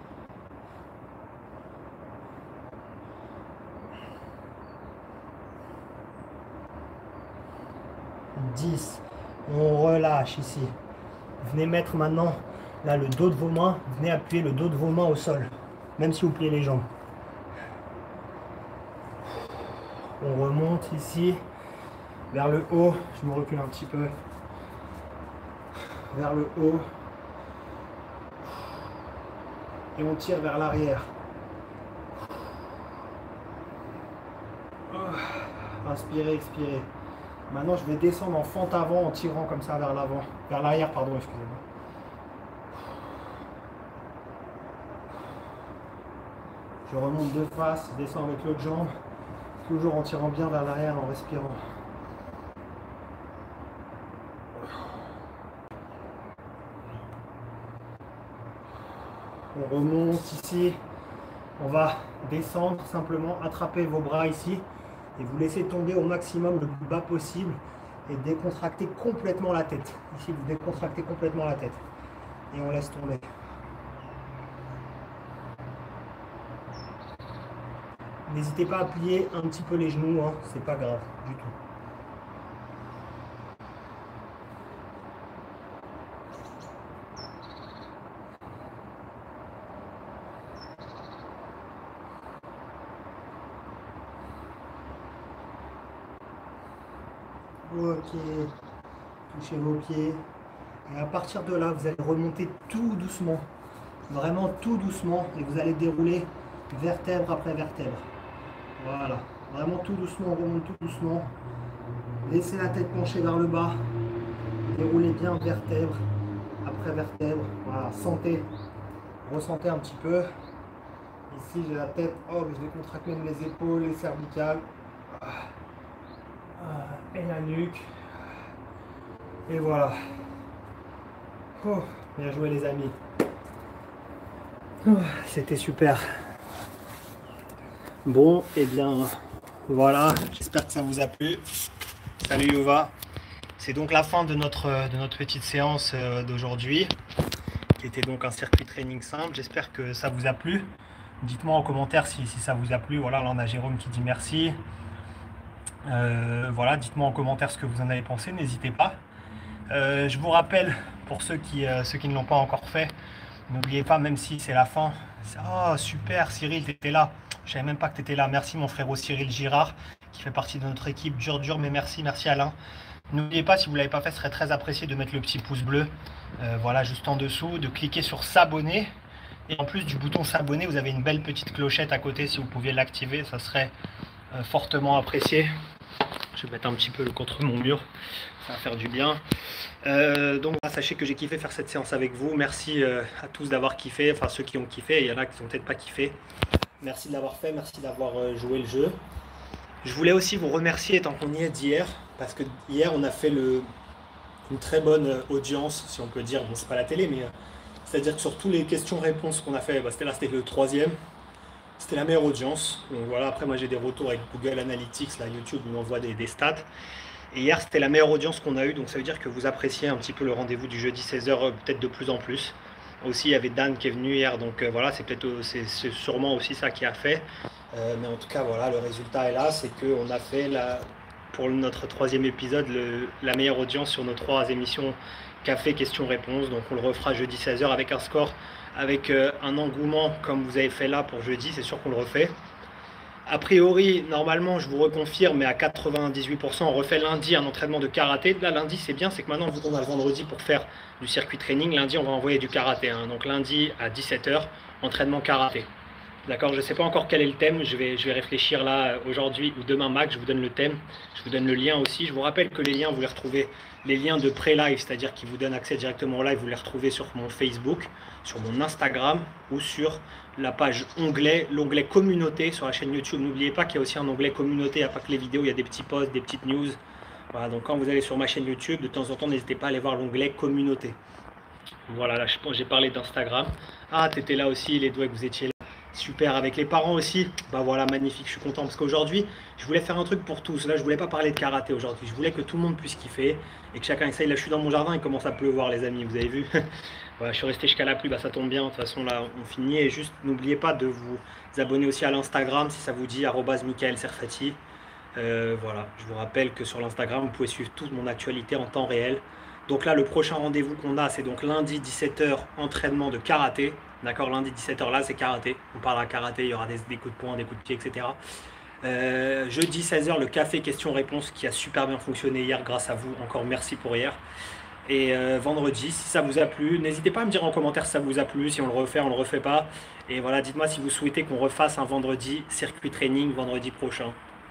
10. On relâche ici. Venez mettre maintenant là le dos de vos mains. Venez appuyer le dos de vos mains au sol. Même si vous pliez les jambes. On remonte ici. Vers le haut. Je me recule un petit peu. Vers le haut. Et on tire vers l'arrière. Inspirez, expirez. Maintenant, je vais descendre en fente avant en tirant comme ça vers l'avant. Vers l'arrière, pardon, excusez-moi. Je remonte de face, je descends avec l'autre jambe. Toujours en tirant bien vers l'arrière, en respirant. On remonte ici. On va descendre simplement, attraper vos bras ici. Et vous laissez tomber au maximum le plus bas possible. Et décontracter complètement la tête. Ici, vous décontractez complètement la tête. Et on laisse tomber. N'hésitez pas à plier un petit peu les genoux, hein, c'est pas grave du tout. Ok, touchez vos pieds. Et à partir de là, vous allez remonter tout doucement. Vraiment tout doucement. Et vous allez dérouler vertèbre après vertèbre. Voilà. Vraiment tout doucement, on remonte tout doucement. Laissez la tête penchée vers le bas. Déroulez bien vertèbre après vertèbre. Voilà, sentez, ressentez un petit peu. Ici, j'ai la tête, hop, je décontracte même les épaules, les cervicales. Et la nuque. Et voilà. Oh, bien joué les amis. Oh, c'était super. Bon, et bien voilà, j'espère que ça vous a plu. Salut Yuva. C'est donc la fin de notre petite séance d'aujourd'hui, qui était donc un circuit training simple. J'espère que ça vous a plu. Dites-moi en commentaire si ça vous a plu. Voilà, là on a Jérôme qui dit merci. Voilà, dites-moi en commentaire ce que vous en avez pensé, n'hésitez pas. Je vous rappelle, pour ceux qui ne l'ont pas encore fait, n'oubliez pas, même si c'est la fin. Oh super Cyril, t'étais là. Je savais même pas que t'étais là. Merci mon frérot Cyril Girard, qui fait partie de notre équipe. Dur, mais merci Alain. N'oubliez pas, si vous ne l'avez pas fait, ce serait très apprécié de mettre le petit pouce bleu, voilà, juste en dessous, de cliquer sur s'abonner. Et en plus du bouton s'abonner, vous avez une belle petite clochette à côté. Si vous pouviez l'activer, ça serait fortement apprécié. Je vais mettre un petit peu contre mon mur, ça va faire du bien. Donc sachez que j'ai kiffé faire cette séance avec vous. Merci à tous d'avoir kiffé, enfin ceux qui ont kiffé, il y en a qui n'ont peut-être pas kiffé. Merci de l'avoir fait, merci d'avoir joué le jeu. Je voulais aussi vous remercier tant qu'on y est d'hier, parce que hier on a fait une très bonne audience, si on peut dire. Bon, c'est pas la télé, mais c'est-à-dire que sur tous les questions-réponses qu'on a fait, c'était le 3e. C'était la meilleure audience. Donc voilà, après moi j'ai des retours avec Google Analytics, là YouTube nous envoie des stats. Et hier c'était la meilleure audience qu'on a eue, donc ça veut dire que vous appréciez un petit peu le rendez-vous du jeudi 16h, peut-être de plus en plus. Aussi il y avait Dan qui est venu hier, donc voilà, c'est sûrement aussi ça qui a fait. Mais en tout cas voilà, le résultat est là, c'est qu'on a fait pour notre 3e épisode la meilleure audience sur nos 3 émissions café questions-réponses. Donc on le refera jeudi 16h avec un score, avec un engouement comme vous avez fait là pour jeudi, c'est sûr qu'on le refait. A priori, normalement, je vous reconfirme, mais à 98%, on refait lundi un entraînement de karaté. Là, lundi, c'est bien, c'est que maintenant, vu qu'on a le vendredi pour faire du circuit training, lundi, on va envoyer du karaté. Hein. Donc lundi à 17h, entraînement karaté. D'accord, je ne sais pas encore quel est le thème, je vais réfléchir là aujourd'hui ou demain max, je vous donne le thème, je vous donne le lien aussi. Je vous rappelle que les liens, vous les retrouvez, les liens de pré-live, c'est-à-dire qui vous donnent accès directement au live, vous les retrouvez sur mon Facebook, sur mon Instagram ou sur la page l'onglet communauté sur la chaîne YouTube. N'oubliez pas qu'il y a aussi un onglet communauté, il n'y a pas que les vidéos, il y a des petits posts, des petites news. Voilà, donc quand vous allez sur ma chaîne YouTube, de temps en temps, n'hésitez pas à aller voir l'onglet communauté. Voilà, là j'ai parlé d'Instagram. Ah, tu étais là aussi, les doigts que vous étiez là. Super, avec les parents aussi. Bah voilà, magnifique, je suis content parce qu'aujourd'hui, je voulais faire un truc pour tous. Là, je voulais pas parler de karaté aujourd'hui. Je voulais que tout le monde puisse kiffer et que chacun essaye. Là, je suis dans mon jardin, il commence à pleuvoir, les amis, vous avez vu. Voilà, je suis resté jusqu'à la pluie, bah ça tombe bien. De toute façon, là, on finit. Et juste, n'oubliez pas de vous abonner aussi à l'Instagram si ça vous dit, @MichaelSerfati. Voilà, je vous rappelle que sur l'Instagram, vous pouvez suivre toute mon actualité en temps réel. Donc là, le prochain rendez-vous qu'on a, c'est donc lundi 17h, entraînement de karaté. D'accord, lundi 17h là, c'est karaté. On parlera karaté, il y aura des coups de poing, des coups de pied, etc. Jeudi 16h, le café questions-réponses qui a super bien fonctionné hier grâce à vous. Encore merci pour hier. Et vendredi, si ça vous a plu, n'hésitez pas à me dire en commentaire si ça vous a plu, si on le refait, on le refait pas. Et voilà, dites-moi si vous souhaitez qu'on refasse un vendredi circuit training vendredi prochain.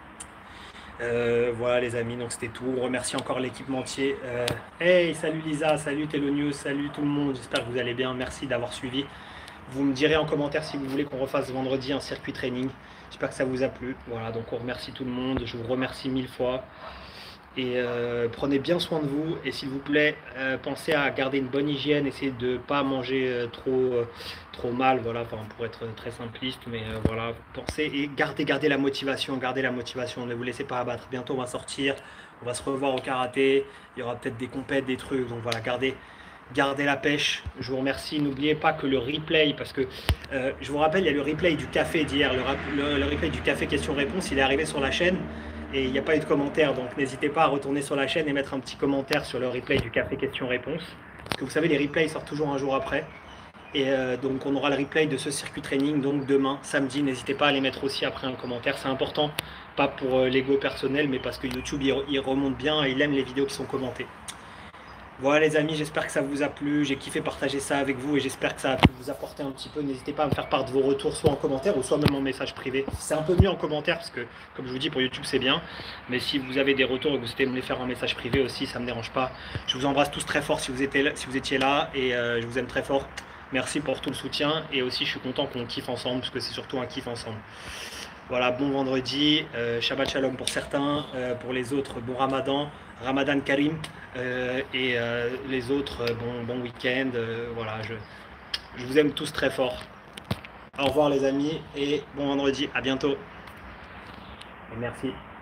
Voilà les amis, donc c'était tout. On remercie encore l'équipementier. Hey, salut Lisa, salut News, salut tout le monde, j'espère que vous allez bien, merci d'avoir suivi. Vous me direz en commentaire si vous voulez qu'on refasse vendredi un circuit training. J'espère que ça vous a plu. Voilà, donc on remercie tout le monde, je vous remercie 1000 fois. Et prenez bien soin de vous et s'il vous plaît, pensez à garder une bonne hygiène, essayez de ne pas manger trop mal, voilà, enfin, pour être très simpliste, mais voilà, pensez et gardez la motivation, ne vous laissez pas abattre. Bientôt on va sortir, on va se revoir au karaté, il y aura peut-être des compètes, des trucs, donc voilà, gardez la pêche. Je vous remercie, n'oubliez pas que le replay, parce que je vous rappelle, il y a le replay du café d'hier, le replay du café question-réponse, il est arrivé sur la chaîne. Et il n'y a pas eu de commentaire, donc n'hésitez pas à retourner sur la chaîne et mettre un petit commentaire sur le replay du café questions-réponses. Parce que vous savez, les replays sortent toujours un jour après. Et donc on aura le replay de ce circuit training, donc demain, samedi. N'hésitez pas à les mettre aussi après un commentaire, c'est important. Pas pour l'ego personnel, mais parce que YouTube, il remonte bien et il aime les vidéos qui sont commentées. Voilà les amis, j'espère que ça vous a plu, j'ai kiffé partager ça avec vous et j'espère que ça a pu vous apporter un petit peu. N'hésitez pas à me faire part de vos retours, soit en commentaire ou soit même en message privé. C'est un peu mieux en commentaire parce que, comme je vous dis, pour YouTube c'est bien. Mais si vous avez des retours et que vous souhaitez me les faire en message privé aussi, ça ne me dérange pas. Je vous embrasse tous très fort si vous étiez là et je vous aime très fort. Merci pour tout le soutien et aussi je suis content qu'on kiffe ensemble parce que c'est surtout un kiff ensemble. Voilà, bon vendredi, Shabbat Shalom pour certains, pour les autres, bon Ramadan, Ramadan Karim, les autres, bon week-end. Voilà, je vous aime tous très fort. Au revoir les amis et bon vendredi, à bientôt. Et merci.